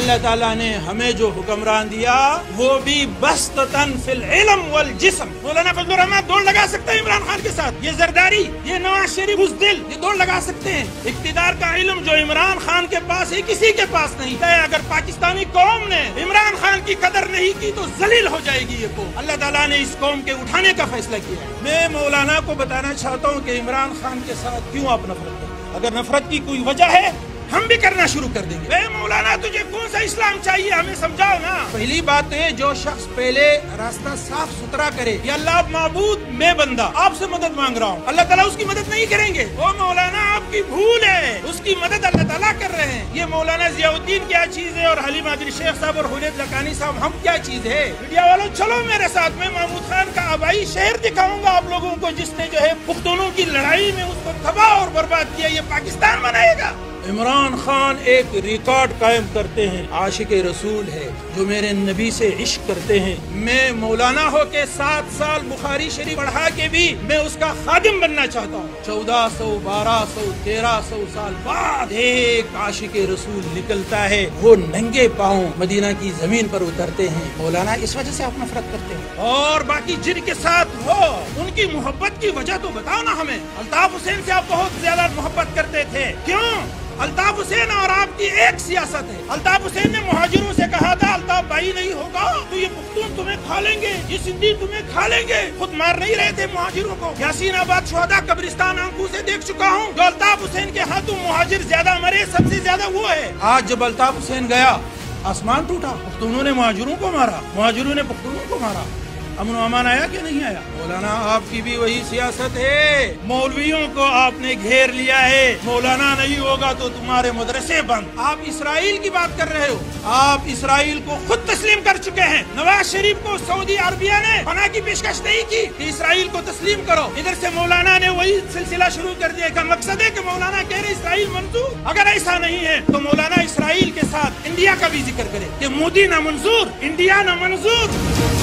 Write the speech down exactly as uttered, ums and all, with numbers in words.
اللہ تعالیٰ نے ہمیں جو حکمران دیا وہ بھی بسطتاً فی العلم والجسم. مولانا فضل الرحمان دوڑ لگا سکتے ہیں عمران خان کے ساتھ، یہ زرداری، یہ نواز شریف بزدل، یہ دوڑ لگا سکتے ہیں. اقتدار کا علم جو عمران خان کے پاس ہے کسی کے پاس نہیں ہے. اگر پاکستانی قوم نے عمران خان کی قدر نہیں کی تو ذلیل ہو جائے گی یہ قوم. اللہ تعالیٰ نے اس قوم کے اٹھانے کا فیصلہ کیا ہے. میں مولانا کو بتانا چاہتا ہوں کہ عمران خان کے ساتھ کیوں آپ نفرت کرتے. اگر نفرت کی کوئی وجہ ہے ہم بھی کرنا شروع کر دیں گے. اے مولانا تجھے کون سا اسلام چاہیے ہمیں سمجھاؤ نا. پہلی بات ہے جو شخص پہلے راستہ صاف ستھرا کرے یا اللہ معبود میں بندہ آپ سے مدد مانگ رہا ہوں، اللہ تعالیٰ اس کی مدد نہیں کریں گے. وہ مولانا آپ کی بھول ہے، اس کی مدد اللہ تعالیٰ کر رہے ہیں. یہ مولانا ضیاء الدین کیا چیز ہے اور حلیم عادل شیخ صاحب اور حریت لکانی صاحب ہم کیا چیز ہے. میڈیا والوں چلو میرے ساتھ، میں محمود خان کا آبائی شہر دکھاؤں گا آپ لوگوں کو جس نے جو ہے پختونوں کی لڑائی میں اس کو تباہ اور برباد کیا. یہ پاکستان بنائے گا. عمران خان ایک ریکارڈ قائم کرتے ہیں، عاشق رسول ہے جو میرے نبی سے عشق کرتے ہیں. میں مولانا ہو کے سات سال بخاری شریف پڑھا کے بھی میں اس کا خادم بننا چاہتا ہوں. چودہ سو بارہ سو تیرہ سو سال بعد ایک عاشق رسول نکلتا ہے، وہ ننگے پاؤں مدینہ کی زمین پر اترتے ہیں. مولانا اس وجہ سے آپ نفرت کرتے ہیں. اور باقی جن کے ساتھ ہو ان کی محبت کی وجہ تو بتاؤ نا ہمیں. الطاف حسین سے آپ بہت زیادہ محبت کرتے تھے، کیوں؟ الطاف حسین اور آپ کی ایک سیاست ہے. الطاف حسین نے مہاجروں سے کہا تھا الطاف بھائی نہیں ہوگا تو یہ پختون تمہیں کھا لیں گے، یہ سندھی تمہیں کھا لیں گے. خود مار نہیں رہے تھے مہاجروں کو. یاسین آباد شہداء قبرستان آنکھوں سے دیکھ چکا ہوں. جو الطاف حسین کے ہاتھوں مہاجر زیادہ مرے سب سے زیادہ وہ ہے. آج جب الطاف حسین گیا آسمان ٹوٹا. پختونوں نے مہاجروں کو مارا، مہاجروں نے پختونوں کو مارا. امن و امان آیا کہ نہیں آیا؟ مولانا آپ کی بھی وہی سیاست ہے. مولویوں کو آپ نے گھیر لیا ہے. مولانا نہیں ہوگا تو تمہارے مدرسے بند. آپ اسرائیل کی بات کر رہے ہو، آپ اسرائیل کو خود تسلیم کر چکے ہیں. نواز شریف کو سعودی عربیہ نے پناہ کی پیشکش نہیں کی کہ اسرائیل کو تسلیم کرو. ادھر سے مولانا نے وہی سلسلہ شروع کر دیا. کا مقصد ہے کہ مولانا کہہ رہے اسرائیل منظور. اگر ایسا نہیں ہے تو مولانا اسرائیل کے ساتھ انڈیا کا بھی ذکر کرے کہ مودی نہ منظور، انڈیا نہ منظور.